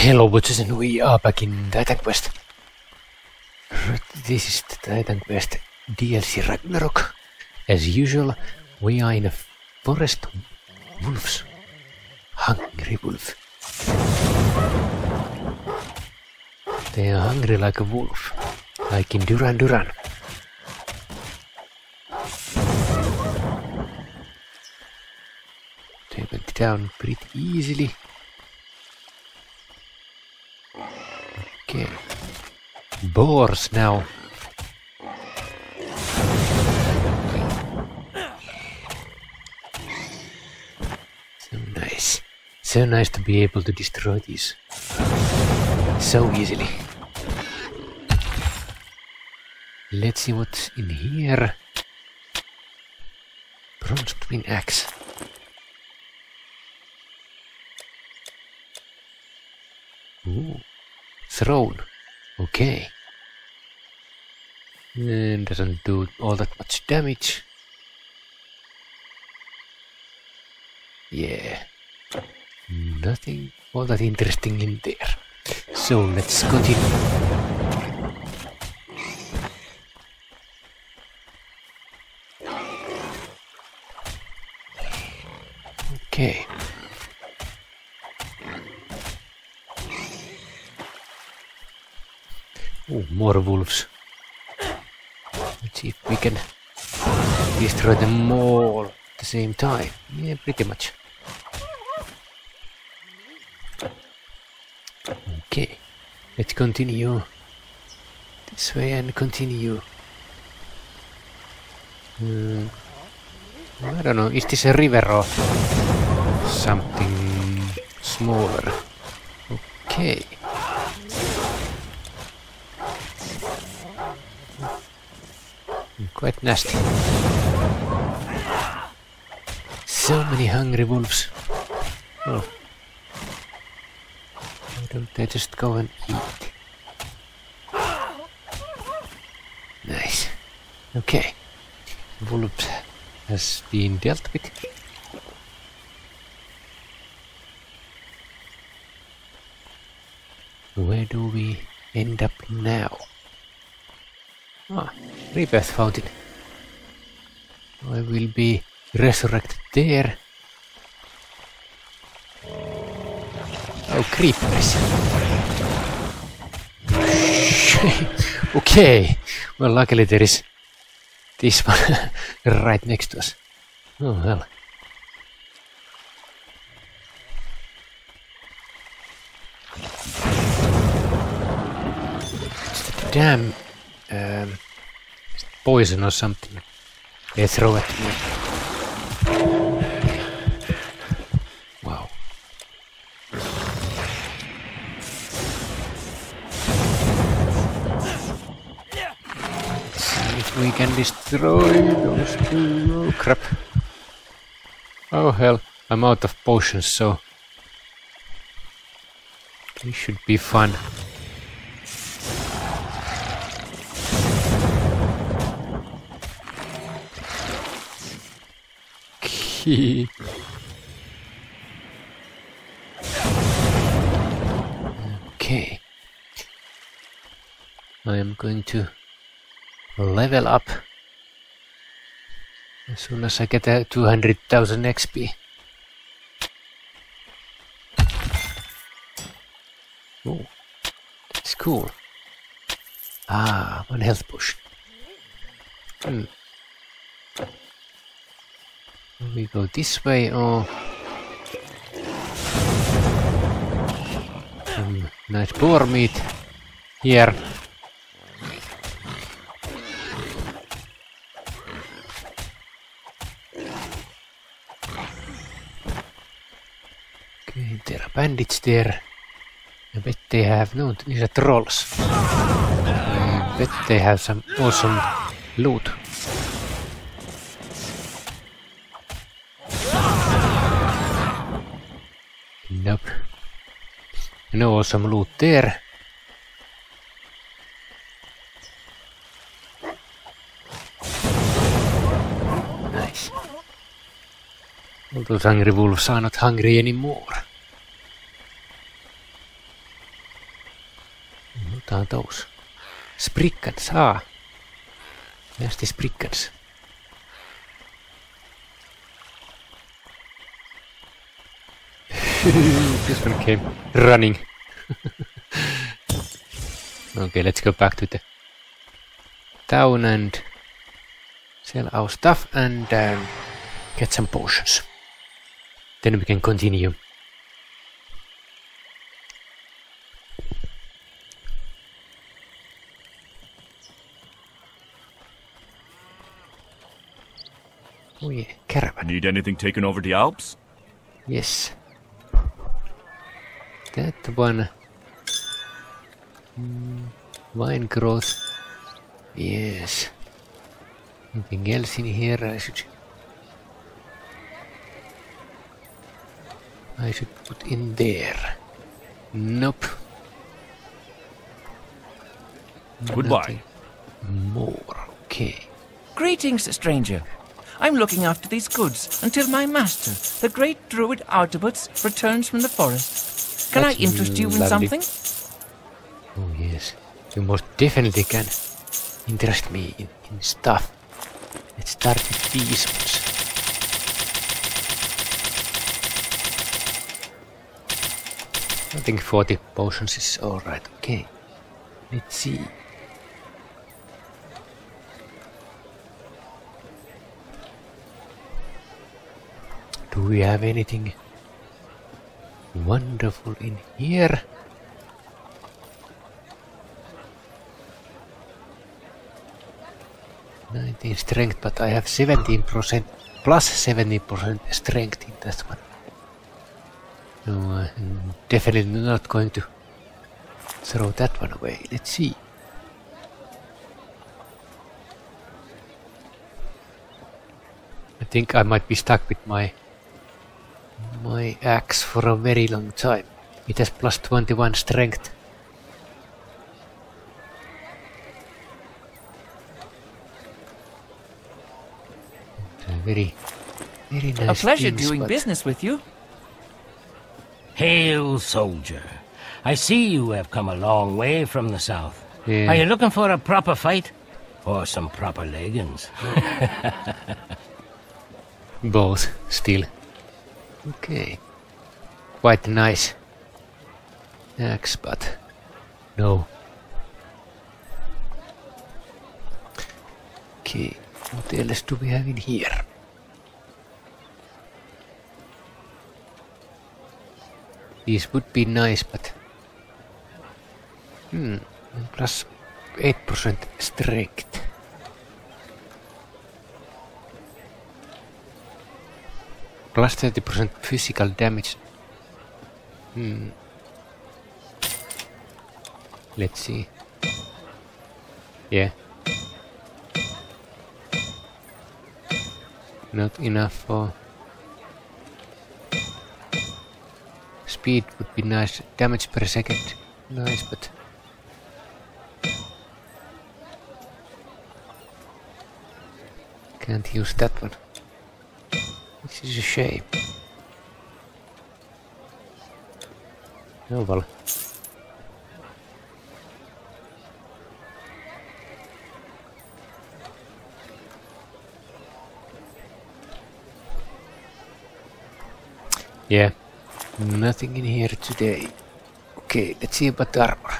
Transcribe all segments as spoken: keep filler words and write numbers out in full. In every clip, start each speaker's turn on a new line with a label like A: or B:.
A: Hello witches, and we are back in Titan Quest. This is the Titan Quest D L C Ragnarok. As usual, we are in a forest of wolves. Hungry wolf. They are hungry like a wolf, like in Duran Duran. They went down pretty easily. Okay. Boars now. So nice. So nice to be able to destroy these so easily. Let's see what's in here. Bronze twin axe. Ooh. Throne. Okay. And doesn't do all that much damage. Yeah. Nothing all that interesting in there. So let's continue. Okay. Oh, more wolves. Let's see if we can destroy them all at the same time. Yeah, pretty much. Okay, let's continue this way and continue. Uh, I don't know, is this a river or something smaller? Okay. Quite nasty. So many hungry wolves. Oh. Why don't they just go and eat? Nice. Okay. Wolves has been dealt with. Where do we end up now? Ah, rebirth fountain. I will be resurrected there. Oh, creepers. Okay. Well, luckily there is this one right next to us. Oh, well. It's the damn um, poison or something they throw at me. Wow. Let's see if we can destroy those two. Oh crap. Oh hell, I'm out of potions, so this should be fun. Okay. I am going to level up as soon as I get a two hundred thousand X P. Oh, that's cool. Ah, one health potion. Hmm. We go this way or some nice boar meat here. Okay, there are bandits there. I bet they have no, these are trolls. I bet they have some awesome loot. Nope. No awesome loot there. Nice. All those hungry wolves are not hungry anymore. What are those? Sprickans, ah! Nasty sprickans. This one came running. Okay, let's go back to the town and sell our stuff and um, get some potions. Then we can continue. Oh yeah, caravan.
B: Need anything taken over the Alps?
A: Yes. That one. Mm, wine growth. Yes. Anything else in here I should... I should put in there. Nope.
B: Goodbye.
A: Nothing more. Okay.
C: Greetings, stranger. I'm looking after these goods until my master, the great druid Artabots, returns from the forest. Can
A: That's
C: I interest you in
A: lovely.
C: something?
A: Oh yes, you most definitely can interest me in, in stuff. Let's start with these ones. I think forty potions is alright. Okay, let's see. Do we have anything wonderful in here? nineteen strength, but I have seventeen percent plus seventy percent strength in that one. No, I'm definitely not going to throw that one away. Let's see. I think I might be stuck with my my axe for a very long time. It has plus twenty-one strength. Very, very nice.
C: A pleasure
A: things,
C: doing
A: but
C: business with you.
D: Hail, soldier. I see you have come a long way from the south.
A: Yeah.
D: Are you looking for a proper fight? Or some proper leggings?
A: Both, still. Okay. Quite nice axe, but no. Okay, what else do we have in here? These would be nice, but... Hmm, plus eight percent strength. Plus thirty percent physical damage. Hmm. Let's see. Yeah. Not enough for... Speed would be nice. Damage per second. Nice, but... Can't use that one. This is a shame. Oh well. Yeah, nothing in here today. Okay, let's see about the armor.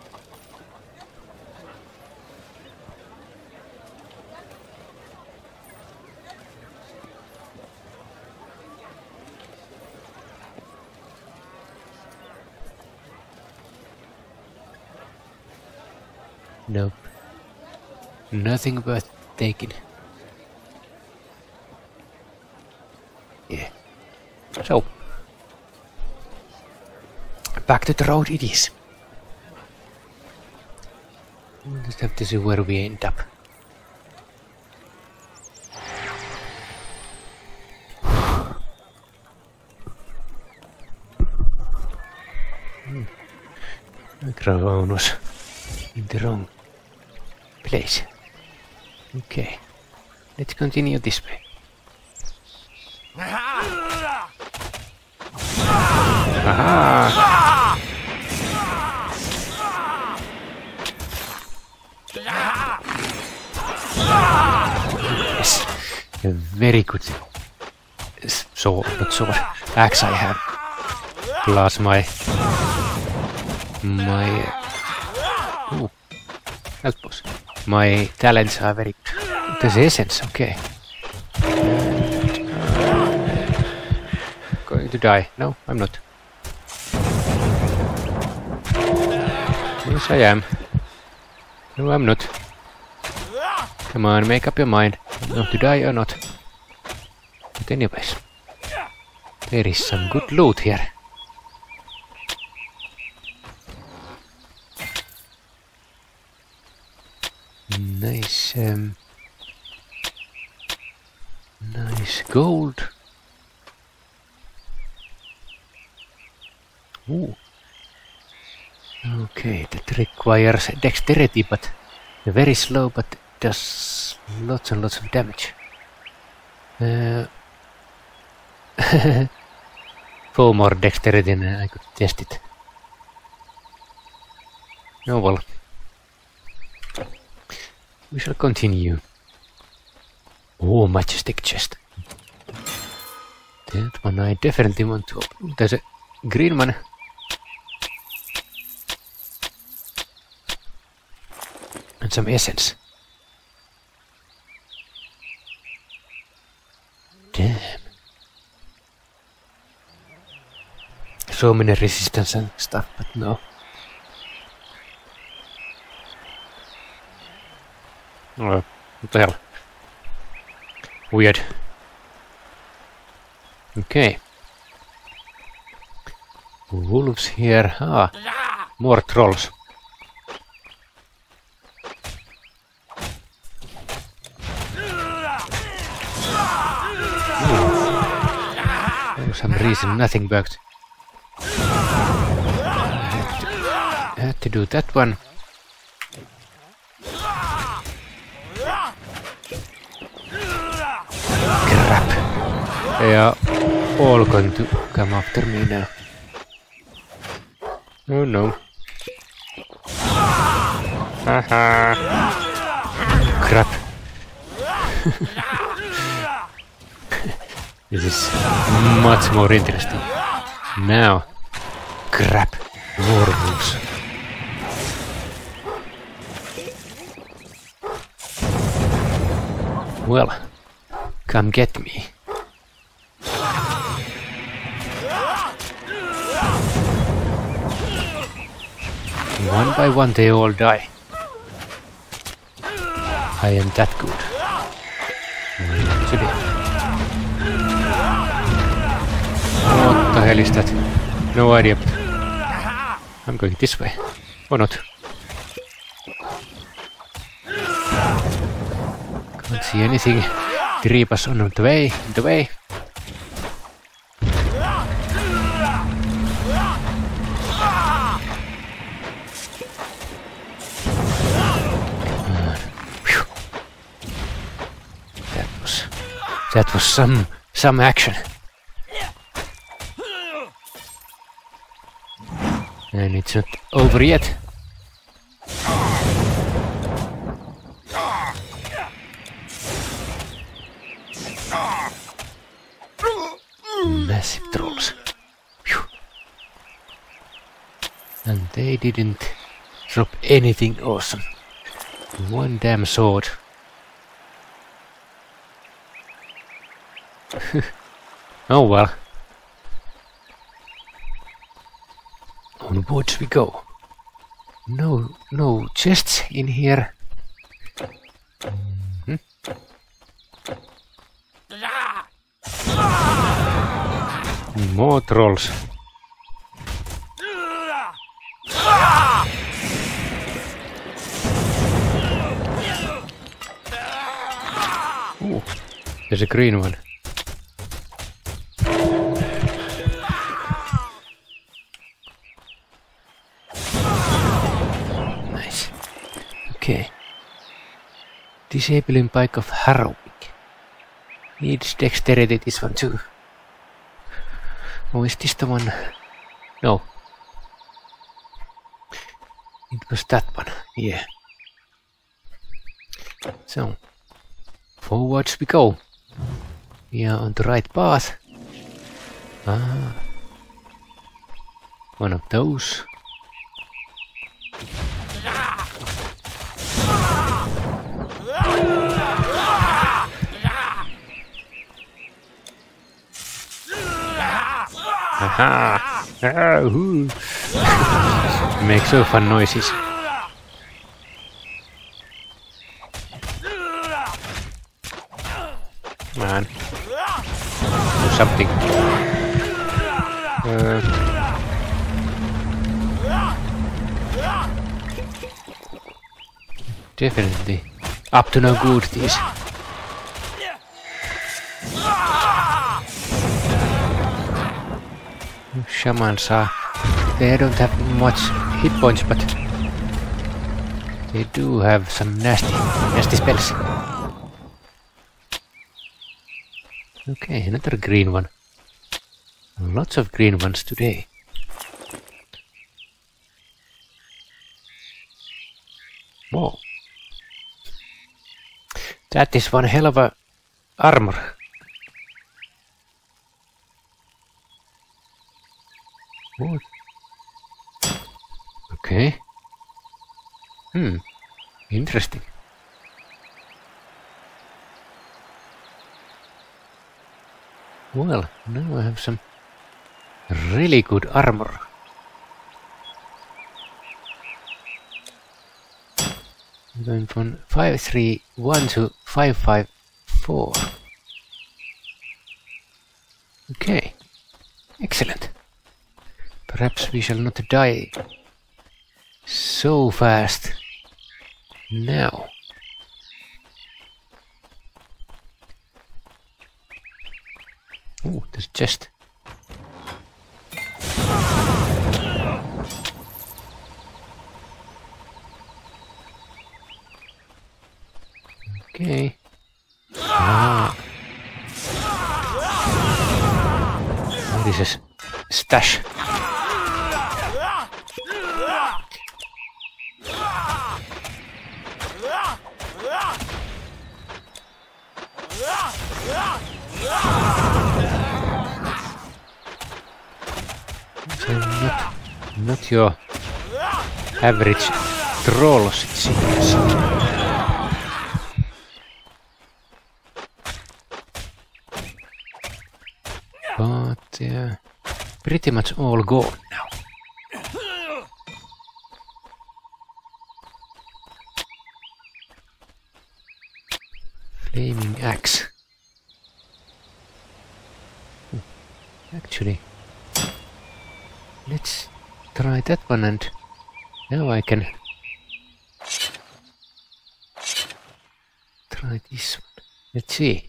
A: Nope. Nothing worth taking. Yeah. So. Back to the road it is. We'll just have to see where we end up. Hmm. Microphone was in the wrong place. Okay, let's continue this way. Aha! a very good sword, not sword, axe I have. Plus my my uh, ooh, that was my talents are very good. There's essence, okay. Going to die? No, I'm not. Yes, I am. No, I'm not. Come on, make up your mind. Not to die or not. But anyways, there is some good loot here. Nice, um, nice gold. Ooh. Okay, that requires dexterity, but very slow, but does lots and lots of damage. Uh, four more dexterity and I could test it. Oh well. We shall continue. Oh, majestic chest. That one I definitely want to open. There's a green one. And some essence. Damn. So many resistance and stuff, but no. Oh, what the hell? Weird. Okay. Wolves here. Ah, more trolls. For some reason, nothing worked. I had to, had to do that one. Crap. They are all going to come after me now. Oh no. Haha. Crap. This is much more interesting. Now. Crap. Werewolves. Well, come get me. One by one they all die. I am that good. Today. What the hell is that? No idea. But I'm going this way. Or not. Can't see anything. Creepers on the way. In the way. That was some some action. And it's not over yet. Massive trolls. Phew. And they didn't drop anything awesome. One damn sword. Oh well. Onwards we go. No, no chests in here. Hmm? More trolls. Ooh, there's a green one. Okay. Disabling Pike of Harrowing. Needs dexterity, this one too. Oh, is this the one? No. It was that one, yeah. So, forwards we go. We are on the right path. Ah. One of those. Aha! Ah, hoo. Make so fun noises. Man. Do something. Uh. Definitely up to no good these. Shamans are... They don't have much hit points, but they do have some nasty, nasty spells. Okay, another green one. Lots of green ones today. Whoa. That is one hell of a armor. What? Okay. Hmm. Interesting. Well, now I have some really good armor. I'm going from five three one to five five four. Okay. Excellent. Perhaps we shall not die so fast now. Oh, there's a chest. Okay. Ah. What is this? Stash. So not, not your average trolls, it seems. But they're pretty much all gone now. Flaming axe. Actually, let's try that one, and now I can try this one. Let's see.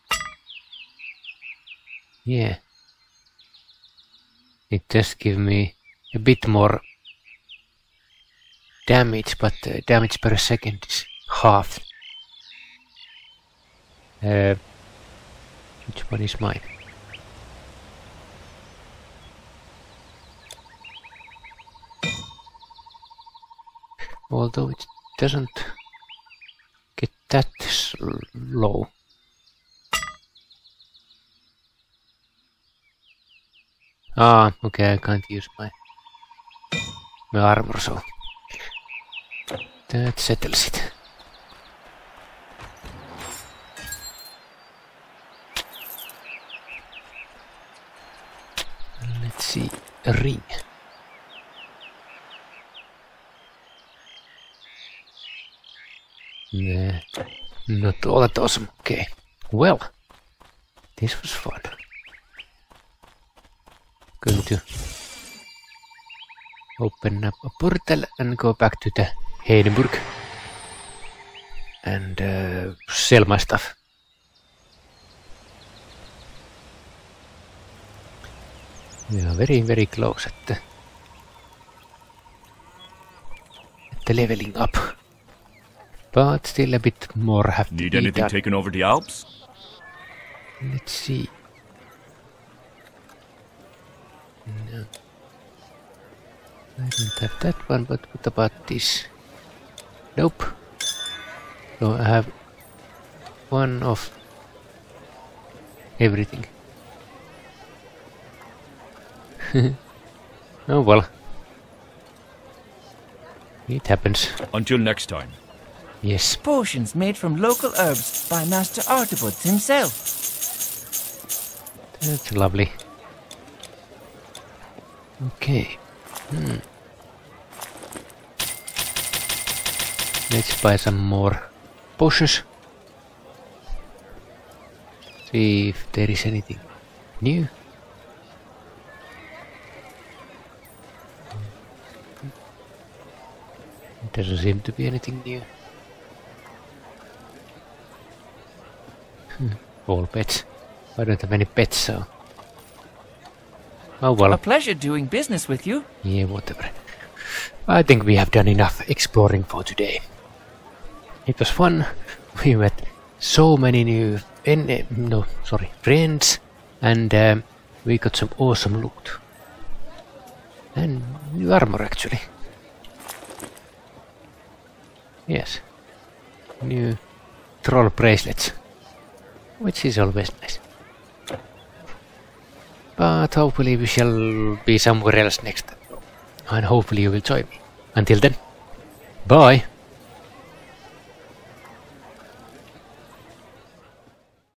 A: Yeah. It does give me a bit more damage, but uh, damage per second is half. Uh, which one is mine? Although it doesn't get that low. Ah, okay, I can't use my, my armor, so that settles it. Let's see, a ring. Nah, not all that awesome. Okay, well, this was fun. Going to open up a portal and go back to the Heidenburg and uh, sell my stuff. We are very, very close at the, at the leveling up, but still a bit more have to
B: Need
A: be
B: anything
A: done.
B: taken over the Alps?
A: Let's see. No. I don't have that one, but what about this? Nope. So I have one of everything. Oh well. It happens.
B: Until next time.
A: Yes.
C: Potions made from local herbs by Master Artabuds himself.
A: That's lovely. Okay. Hmm. Let's buy some more potions. See if there is anything new. Doesn't seem to be anything new. Hmm. All pets. I don't have any pets, so... Oh well.
C: A pleasure doing business with you.
A: Yeah, whatever. I think we have done enough exploring for today. It was fun. We met so many new... En no, sorry, friends. And um, we got some awesome loot. And new armor, actually. Yes. New troll bracelets. Which is always nice. But hopefully we shall be somewhere else next time. And hopefully you will join me. Until then, bye!